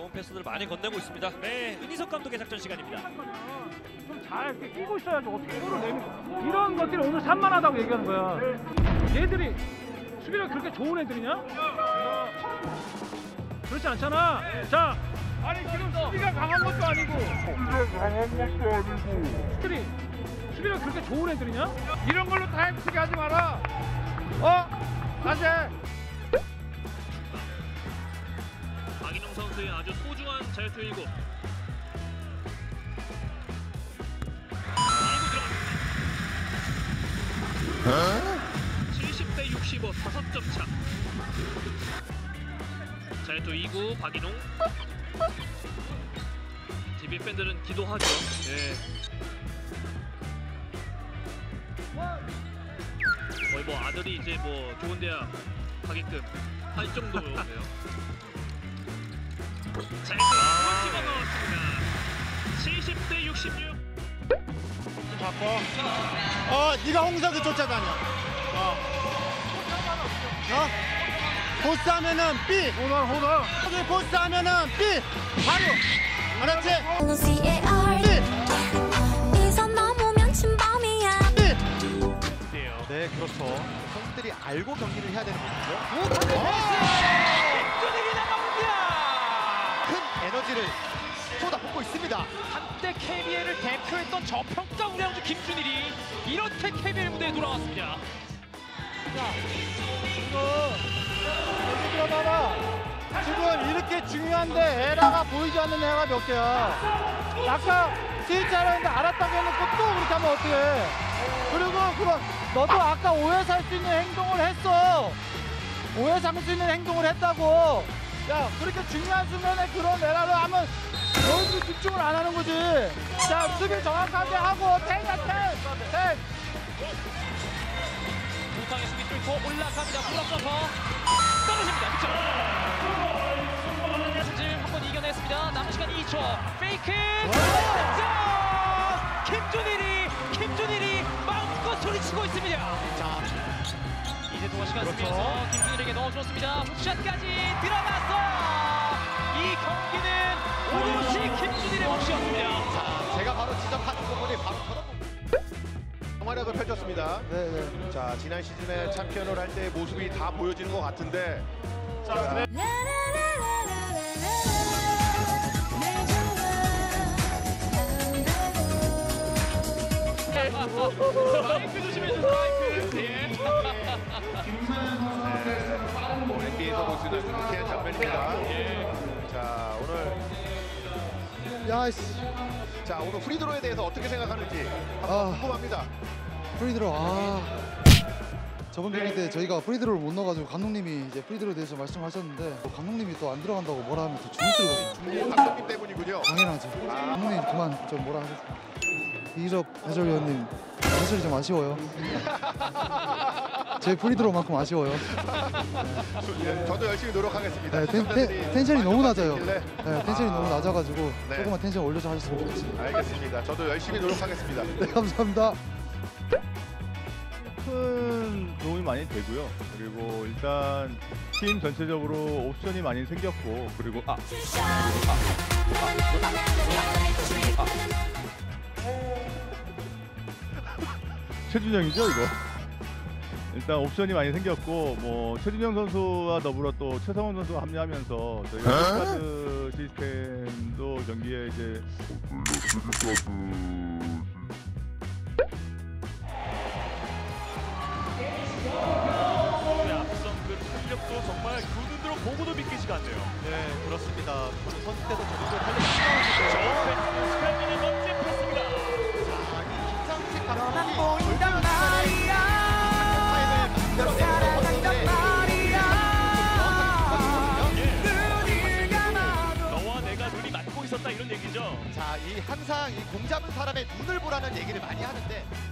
좋은 패스들을 많이 건네고 있습니다. 네, 은희석 감독의 작전 시간입니다. 좀 잘 끼고 있어야지 어떻게 골을 내는 이런 것들이 오늘 산만하다고 얘기하는 거야. 얘들이 수비가 그렇게 좋은 애들이냐? 그렇지 않잖아. 자, 아니 지금 수비가 강한 것도 아니고 애들이 수비가 그렇게 좋은 애들이냐? 이런 걸로 타임쓰기 하지 마라. 다시 박인홍 선수의 아주 소중한 자유투 1구. 70대 65 5점 차. 자유투 2구 박인홍. TV 팬들은 기도하죠. 네. 거의 뭐 아들이 이제 뭐 좋은 대학 가게끔 할 정도네요. 자유투 2구 집어넣었습니다. 70대 66. 바꿔. 네가 홍석이 쫓아다녀. 보스하면은 B. 호너. 여기 보스하면은 B. 바로. 알았지? 이선 넘으면 침범이야. B. 네, 그렇죠. 선수들이 알고 경기를 해야 되는 거죠. 김준일이 나갑니다. 큰 에너지를 쏟아붓고 있습니다. 한때 KBL을 대표했던 저평가 우량주 김준일이 이렇게 KBL 무대에 돌아왔습니다. 여기 들어봐봐. 지금 이렇게 중요한데 에라가 보이지 않는 애가 몇 개야. 아까 스위치하려 했는데 알았다고 해놓고 또 그렇게 하면 어떡해. 그리고 그럼 너도 아까 오해 살 수 있는 행동을 했어. 오해 삼을 수 있는 행동을 했다고. 야, 그렇게 중요한 순간에 그런 에라를 하면 너희들이 집중을 안 하는 거지. 자, 수비 정확하게 하고 텐. 우상의 수비 뚫고 올라갑니다. 블락 점퍼 떨어집니다. 그쵸? 지금 한번 이겨냈습니다. 남은 시간 2초. 페이크 득점! 김준일이 마음껏 소리치고 있습니다. 자, 이제 동안 시간 쓰면서 김준일에게 넣어줬습니다. 훅샷까지 들어갔어. 이 경기는 오롯이 김준일의 몫이었습니다. 자, 제가 바로 지적하는 부분이 바로 저런 활약을 펼쳤습니다. 네. 자, 지난 시즌에 챔피언을 할 때 모습이 다 보여지는 것 같은데. 자, 마이크 조심해주세요. 마이크. NBA에서 볼 수 있는 유쾌한 장면입니다. 자, 오늘 야이씨. 자, 오늘 프리드로에 대해서 어떻게 생각하는지 한번 궁금합니다. 프리드로 저번 경기 때 저희가 프리드로를 못 넣어가지고 감독님이 이제 프리드로에 대해서 말씀하셨는데 감독님이 또 안 들어간다고 뭐라 하면 또 중스러거든요. 감독님 때문이군요. 당연하죠. 감독님 그만 좀 뭐라 하셨어요. 이적 해설위원님 사실 좀 아쉬워요. 제 프리드로만큼 아쉬워요. 저도 열심히 노력하겠습니다. 네, 텐션이 너무 낮아요. 네, 텐션이 너무 낮아가지고 네. 조금만 텐션 올려서 하셨으면 좋겠습니다. 알겠습니다. 저도 열심히 노력하겠습니다. 네, 감사합니다. 큰 도움이 많이 되고요. 그리고 일단 팀 전체적으로 옵션이 많이 생겼고, 그리고 최준영이죠, 이거. 일단 옵션이 많이 생겼고, 뭐 최준영 선수와 더불어 또 최성원 선수가 합류하면서 저희가 카드 시스템도 경기에 이제 앞선 그 탄력도 정말 그 눈으로 보고도 믿기지가 않네요. 네, 그렇습니다. 선수 때도 저 정도 탄력이 스크래밍의 멋진 패스입니다. 김상식 너만 감독이 보인단 말이야. 너 사랑한단 말이야. 눈을 감아도 너와 내가 눈이 맞고 있었다 이런 얘기죠. 자, 이 항상 이 공 잡은 사람의 눈을 보라는 얘기를 많이 하는데